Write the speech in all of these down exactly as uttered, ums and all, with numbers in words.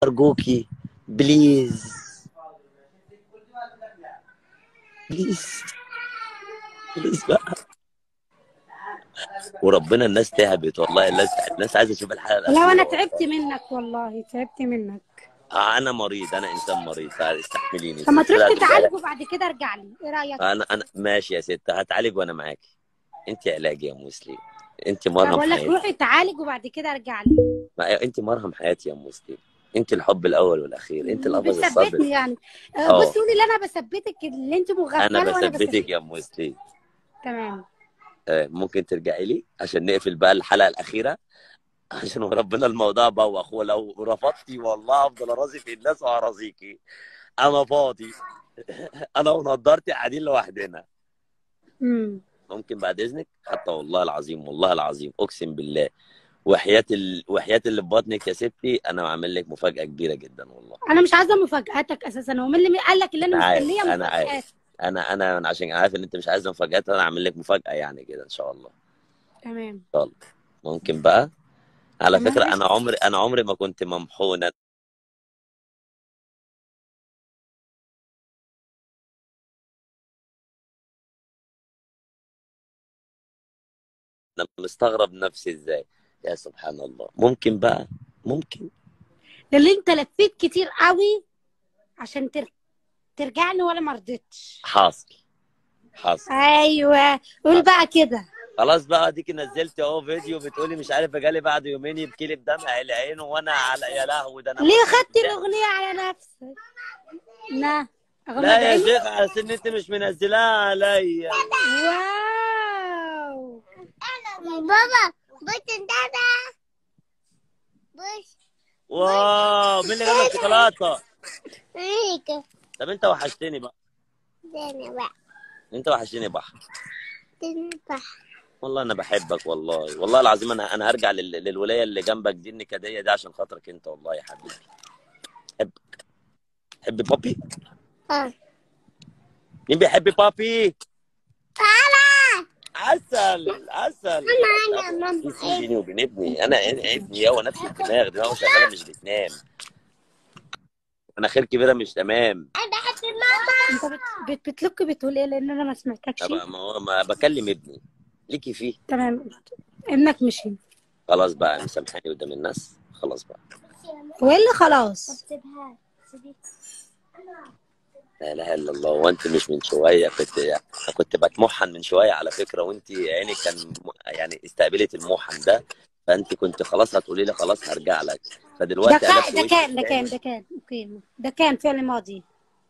ارجوكي بليز بليز بليز بقى. وربنا الناس تعبت والله، الناس الناس عايزه تشوف الحلقه لو انا الاخيره تعبت والله. منك والله، تعبت منك. آه، انا مريض، انا انسان مريض، فاستحمليني. طب ما تروح السلسله هتبقى تتعالج لك. وبعد كده ارجع لي، ايه رايك؟ انا انا ماشي يا ست، هتعالج وانا معاكي. انت علاجي يا مسلم، انت انا مرهم بقول لك حياتي. روح اتعالج وبعد كده ارجع لي. ما انت مرهم حياتي يا مسلم، انت الحب الاول والاخير، انت القفص الصبر. بتثبتني يعني. آه، اه بص قولي اللي انا بثبتك، اللي انت انا مغفله وانا بثبتك بثبتك. يا مسلم. تمام. آه، ممكن ترجعي لي عشان نقفل بقى الحلقه الاخيره، عشان ربنا الموضوع بوخ، ولو رفضتي والله افضل ارازي في الناس وهرازيكي. انا فاضي. انا ونضارتي قاعدين لوحدنا. امم ممكن بعد اذنك، حتى والله العظيم والله العظيم اقسم بالله، وحياه ال... وحياه اللي في بطنك يا ستي، انا عامل لك مفاجاه كبيره جدا والله. انا مش عايزه مفاجاتك اساسا، هو مين اللي قال لك اللي انا انا عارف مستنيه انا مفاجات؟ عارف انا انا أنا عشان عارف ان انت مش عايزه مفاجات، انا عامل لك مفاجاه يعني كده ان شاء الله. تمام. يلا. ممكن بقى. على تمام فكره قشطة. انا عمري انا عمري ما كنت ممحونه. انا مستغرب نفسي ازاي. يا سبحان الله. ممكن بقى. ممكن. اللي انت لفيت كتير قوي عشان تر... ترجع لي ولا ما رضيتش. حاصل. حاصل. ايوه قول حصل. بقى كده. خلاص بقى، اديك نزلت اهو فيديو بتقولي مش عارف جالي بعد يومين يبكي لي بدمع العين، وانا على يا لهوي ده انا ليه اموت من خدت الضحك. الاغنيه على نفسك؟ نا اغنى لا يا ادعي. شيخ، على ان انت مش منزلاها عليا. واو. بابا بص انت ده. بص واو، مين اللي جاب لك شوكولاته؟ هيك. طب انت وحشتني بقى. استنى بقى. انت وحشتني بقى. تنبح. والله انا بحبك والله، والله العظيم انا انا هرجع لل... للولايه اللي جنبك دي النكديه دي عشان خاطرك انت والله يا حبيبي. بحبك. تحب بابي؟ اه مين بيحب بابي؟ تعالى. عسل عسل. انا انا ماما في في بيني وبين ابني، انا ابني هو نفس الدماغ، دماغه شغاله مش بتنام. مناخير كبيره مش تمام. انا بحب ماما. انت بت... بت... بتلك بتقول ايه؟ لان انا ما سمعتكش. طب ما هو ما بكلم ابني ليكي فيه. تمام. ابنك مشي. خلاص بقى مسامحاني قدام الناس، خلاص بقى. وايه اللي خلاص؟ سيبها سيبها. لا اله الا الله. وانت مش من شويه كنت انا كنت بتمحن من شويه على فكره، وانت عينك كان م- يعني استقبلت الموحن ده، فانت كنت خلاص هتقولي لي خلاص هرجع لك، ده فدلوقتي كان قلبت ده وشك كان ده كان تاني. ده كان اوكي، ده كان فعل ماضي.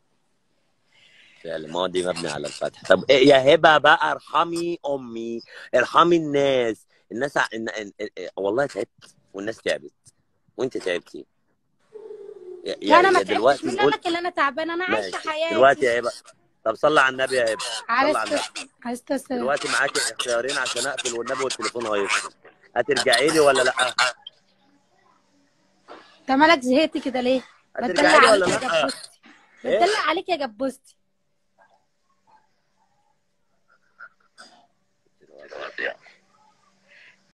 فعل ماضي مبني على الفتح. طب إيه يا هبه بقى، ارحمي امي، ارحمي الناس. الناس ع... إن... إن... إن... والله تعبت والناس تعبت وانت تعبتي. يا لا يا انا ما يا تعبتش، دلوقتي مين قال نقول. لك ان انا تعبانه؟ انا عايشه ماشي دلوقتي حياتي. يا هبه. طب صلي على النبي يا هبه. على صلي على النبي. استاذ على استاذ. دلوقتي معاكي اختيارين عشان اقفل والنبي والتليفون هيفصل. هترجعي لي ولا لا؟ انت مالك زهقت كده ليه؟ بتدلع هترجعي لي ولا عليك يا لا؟ جبوستي. ايه؟ بتدلع عليك يا جبوستي.